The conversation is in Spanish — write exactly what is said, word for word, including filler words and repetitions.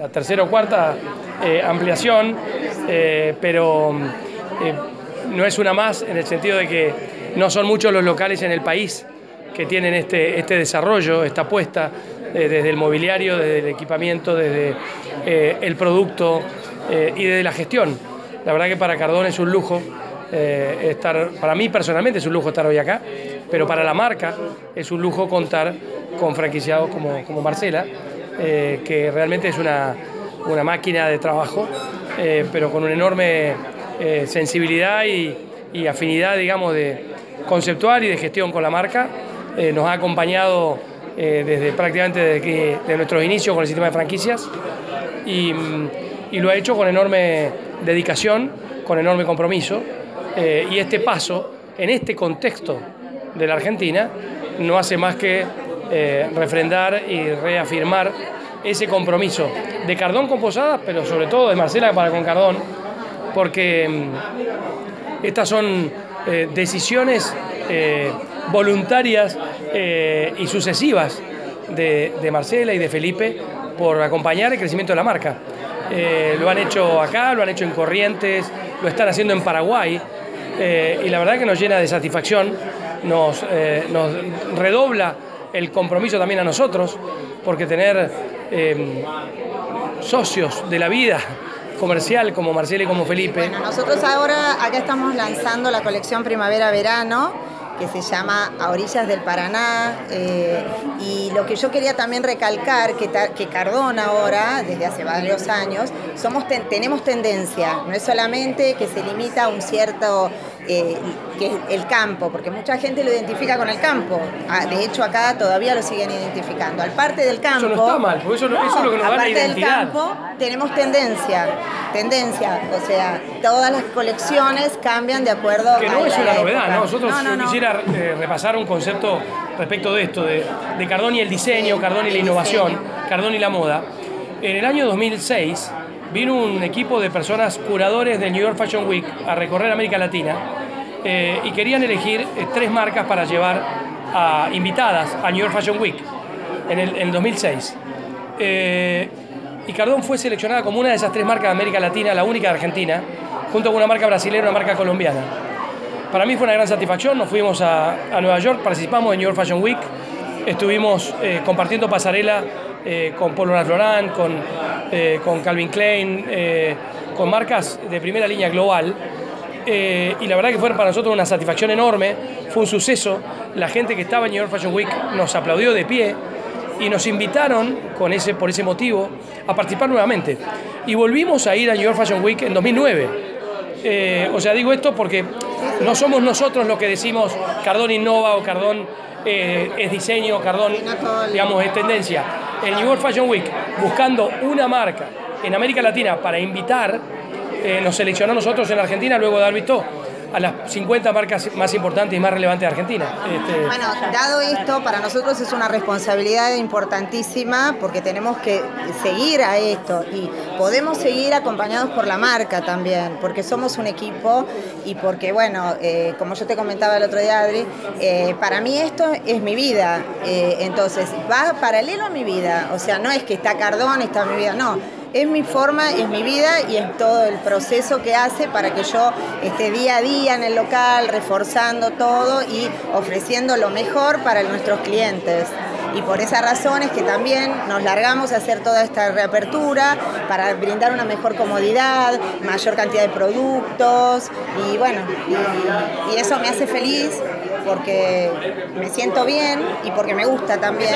la tercera o cuarta eh, ampliación, eh, pero eh, no es una más en el sentido de que no son muchos los locales en el país que tienen este, este desarrollo, esta apuesta, eh, desde el mobiliario, desde el equipamiento, desde eh, el producto eh, y desde la gestión. La verdad que para Cardón es un lujo eh, estar, para mí personalmente es un lujo estar hoy acá, pero para la marca es un lujo contar con franquiciados como, como Marcela, eh, que realmente es una, una máquina de trabajo, eh, pero con una enorme eh, sensibilidad y, y afinidad, digamos, de conceptual y de gestión con la marca. Eh, nos ha acompañado eh, desde prácticamente desde que, de nuestros inicios con el sistema de franquicias y, y lo ha hecho con enorme dedicación, con enorme compromiso, eh, y este paso en este contexto de la Argentina no hace más que eh, refrendar y reafirmar ese compromiso de Cardón con Posadas, pero sobre todo de Marcela para con Cardón, porque mm, estas son eh, decisiones eh, voluntarias eh, y sucesivas de, de Marcela y de Felipe por acompañar el crecimiento de la marca. Eh, lo han hecho acá, lo han hecho en Corrientes, lo están haciendo en Paraguay, eh, y la verdad que nos llena de satisfacción, nos, eh, nos redobla el compromiso también a nosotros, porque tener eh, socios de la vida comercial como Marcela y como Felipe. Bueno, nosotros ahora acá estamos lanzando la colección primavera-verano, que se llama A Orillas del Paraná, eh, y lo que yo quería también recalcar, que, que Cardón ahora, desde hace varios años, somos ten, tenemos tendencia, no es solamente que se limita a un cierto, eh, que es el campo, porque mucha gente lo identifica con el campo, ah, de hecho acá todavía lo siguen identificando, al parte del campo. Eso no está mal, porque eso, no, eso es lo que nos da la identidad. Del campo tenemos tendencia, tendencia, o sea, todas las colecciones cambian de acuerdo a que no a es la una época. novedad, ¿no? Nosotros no, no, yo no. quisiera Eh, repasar un concepto respecto de esto, de, de Cardón y el diseño, Cardón y la innovación, Cardón y la moda. En el año dos mil seis vino un equipo de personas curadores del New York Fashion Week a recorrer América Latina eh, y querían elegir eh, tres marcas para llevar a invitadas a New York Fashion Week en el, en el dos mil seis. Eh, y Cardón fue seleccionada como una de esas tres marcas de América Latina, la única de Argentina, junto con una marca brasileña y una marca colombiana. Para mí fue una gran satisfacción, nos fuimos a, a Nueva York, participamos en New York Fashion Week, estuvimos eh, compartiendo pasarela eh, con Polo Ralph Lauren, con, eh, con Calvin Klein, eh, con marcas de primera línea global, eh, y la verdad que fue para nosotros una satisfacción enorme, fue un suceso, la gente que estaba en New York Fashion Week nos aplaudió de pie y nos invitaron con ese, por ese motivo a participar nuevamente. Y volvimos a ir a New York Fashion Week en dos mil nueve. Eh, o sea, digo esto porque no somos nosotros los que decimos Cardón innova o Cardón eh, es diseño, Cardón, digamos, es tendencia. El New York Fashion Week, buscando una marca en América Latina para invitar, eh, nos seleccionó a nosotros en Argentina luego de haber visto a las cincuenta marcas más importantes y más relevantes de Argentina. Este... Bueno, dado esto, para nosotros es una responsabilidad importantísima porque tenemos que seguir a esto y podemos seguir acompañados por la marca también, porque somos un equipo y porque, bueno, eh, como yo te comentaba el otro día, Adri, eh, para mí esto es mi vida, eh, entonces va paralelo a mi vida, o sea, no es que está Cardón, está mi vida, no. Es mi forma, es mi vida y es todo el proceso que hace para que yo esté día a día en el local, reforzando todo y ofreciendo lo mejor para nuestros clientes. Y por esa razón es que también nos largamos a hacer toda esta reapertura para brindar una mejor comodidad, mayor cantidad de productos y bueno, y, y eso me hace feliz porque me siento bien y porque me gusta también.